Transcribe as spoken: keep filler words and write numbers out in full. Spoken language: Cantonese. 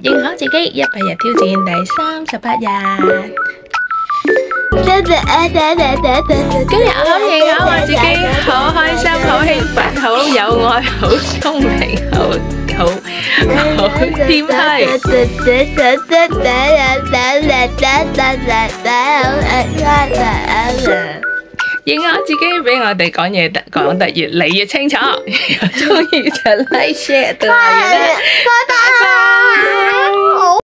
認可自己一百日挑戰第三十八日。今日我認可我自己好開心、好興奮、好有愛、好聰明、好好好謙虛。認可自己俾我哋講嘢得講得越嚟越清楚。如果中意就 like share 到下啦，拜拜。